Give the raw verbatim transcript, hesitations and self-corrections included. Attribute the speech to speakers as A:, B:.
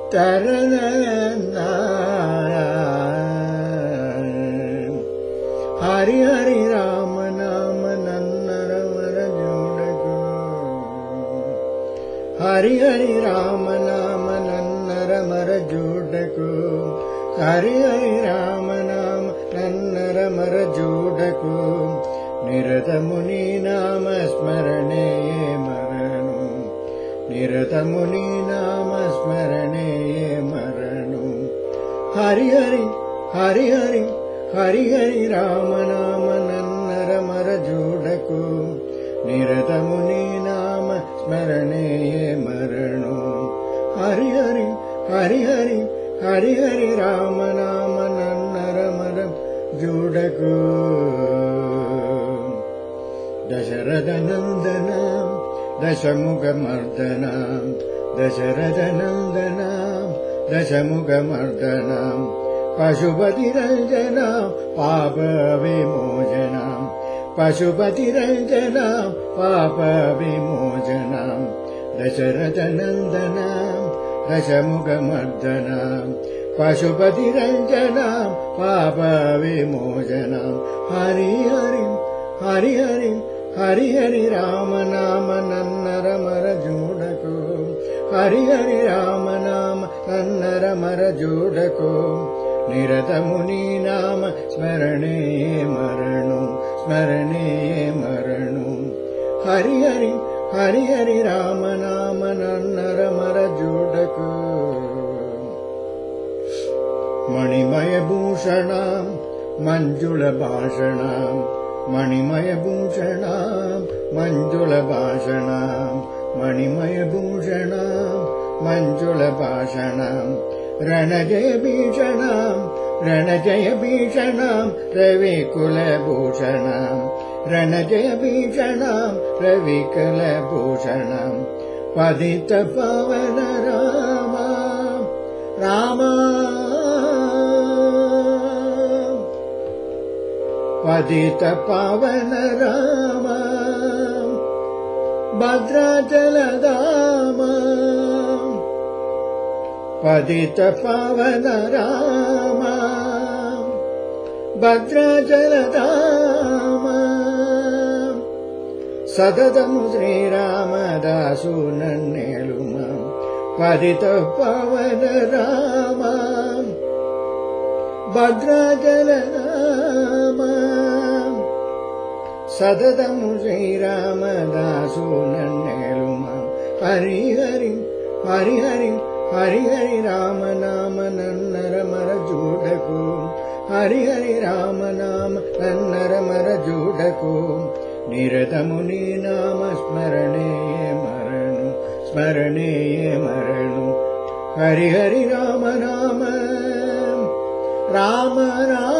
A: तरनना हरि हरि राम नाम नन्नर मर जोडको हरि हरि राम नाम नन्नर मर जोडको हरि हरि राम नाम नन्नर मर जोडको निरत मुनि नाम स्मरणे मरणु निरत मुनि नाम स्मरणे मरणु हरि हरि हरि हरि हरि हरि राम नाम नन्नर मर जोडको निरत मुनि नाम स्मरणे मरणु हरि हरि हरि हरि हरि हरि राम नाम नन्नर मर जोडको दशरथ नंदन दशमुख मर्दन दशरथ नंदन दशमुख मर्दन पशुपति रंजन पाप विमोचन पशुपति रंजन पाप विमोचन दशरथ नंदन दशमुख मर्दन पशुपति रंजन पाप विमोचन हरि हरि हरि हरि हरि हरि राम नाम नन्नर मर जोडको हरि हरि राम नाम नन्नर मर जोडको निरत मुनि नाम स्मरणे मरणु स्मरणे मरणु हरि हरि हरि हरि राम नाम नन्नर मर जोडको मणिमय भूषण मंजुल भाषण मणिमय भूषण मंजुल भाषण मणिमय भूषण मंजुल भाषण रणजय भीषण रणजय भीषण रविकुल भूषण रणजय भीषण रविकुल भूषण पतित पावन राम राम पतित पावन राम भद्राचल धाम पतित पावन राम भद्राचल धाम सततम श्रीरामदासु नन्नेलुम पतित पावन राम भद्राचल धाम सततम श्रीरामदासु नन्नेलुम हरि हरि हरि हरि हरि हरि राम नाम नन्नर मर जोडको हरि हरि राम नाम नन्नर मर जोडको निरत मुनि नाम स्मरणे मरणु स्मरणे मरणु हरि हरि राम नाम राम राम